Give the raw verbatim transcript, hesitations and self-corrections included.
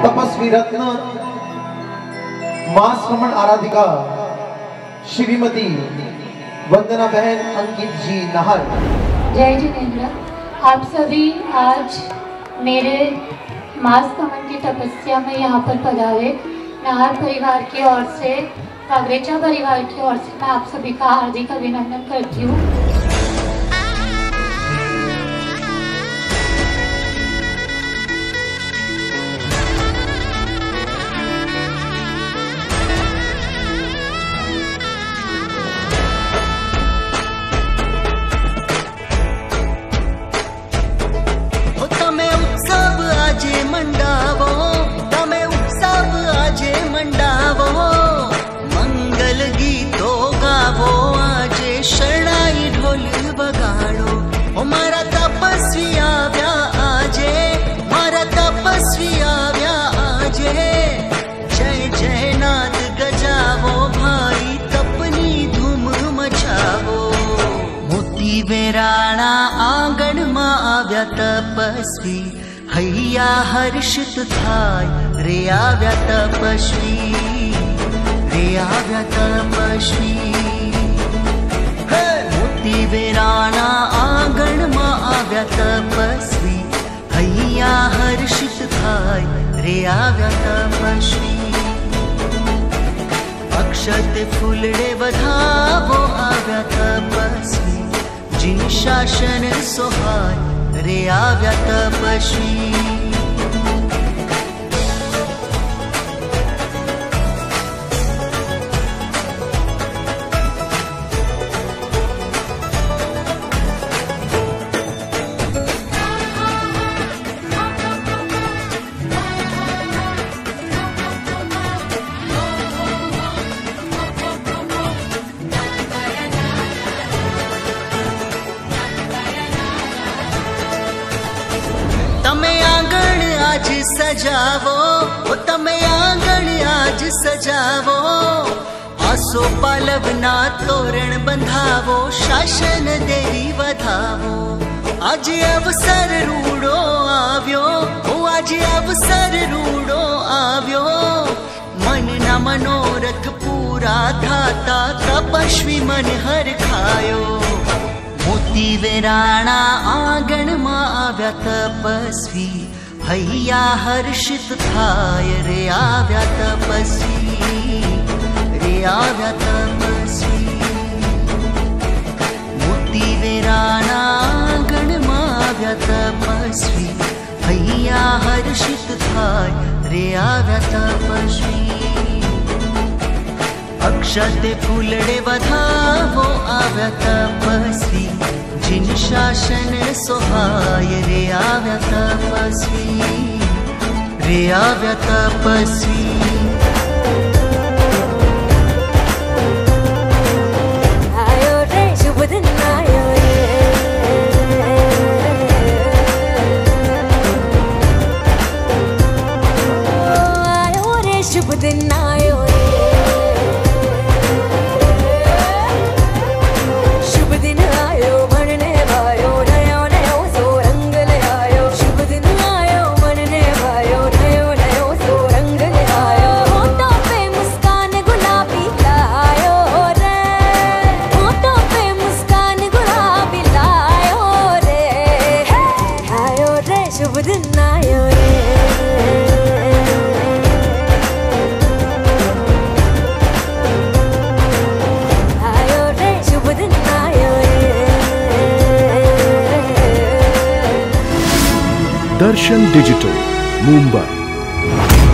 तपस्वी रत्न मास रमण आराधिका श्रीमती वंदना बहन अंकित जी नाहर। जय जिनेन्द्र। आप सभी आज मेरे मास कमन की तपस्या में यहाँ पर पधारे। नाहर परिवार की ओर से, कागरेचा परिवार की ओर से मैं आप सभी का हार्दिक अभिनंदन करती हूँ। वेराणा आंगण में आव्या तपस्वी, हैया हर्षित थाय रे आव्या तपस्वी, रे आव्या तपस्वी। मोती वेराणा आंगण में आव्या तपस्वी, हैया हर्षित थाय रे आव्या तपस्वी। अक्षत फूलड़े बधावो आव्या तपस्वी, जिन शासन सोहाय रे आव्या तपस्वी। तमे आंगण आज सजावो, ओ तमे आंगण आज सजावो। आसो पालवना तोरण बंधावो, शासन देवी वधावो। आज अवसर रूड़ो आव्यो, ओ आज अवसर रूड़ो आव्यो। मन ना मनोरथ पूरा थाता, तपस्वी मन हर खायो। मोती वेराणा आंगण में आव्या तपस्वी, हैया हर्षित थाय रे आव्या तपस्वी, रे आव्या तपस्वी। मोती वेराणा आंगण में आव्या तपस्वी, हैया हर्षित थाय रे आव्या तपस्वी। अक्षत फूलड़े बधावो आव्या तपस्वी, जिन शासन सोहाय रे आव्या तपस्वी, रे आव्या तपस्वी। आयो रे शुभ दिन आयो रे, आयो रे शुभ दिन आयो रे। शुभ दिन आयो रे, आयो रे शुभ दिन आयो रे। दर्शन डिजिटल मुंबई।